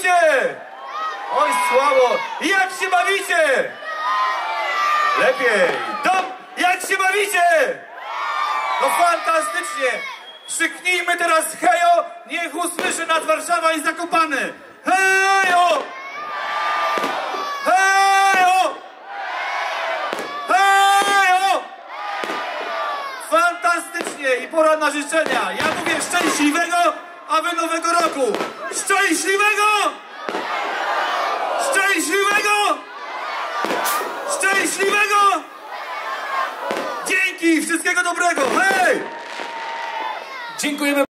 bawicie? Oj, słabo. Jak się bawicie? Lepiej. Jak się bawicie? No fantastycznie. Krzyknijmy teraz hejo, niech usłyszy nad Warszawa i Zakopane. Hejo! Hejo! Hejo! Fantastycznie i pora na życzenia. Ja mówię szczęśliwego, a wy nowego roku. Szczęśliwego! Szczęśliwego! Szczęśliwego! Dzięki! Wszystkiego dobrego! Hej! Dziękujemy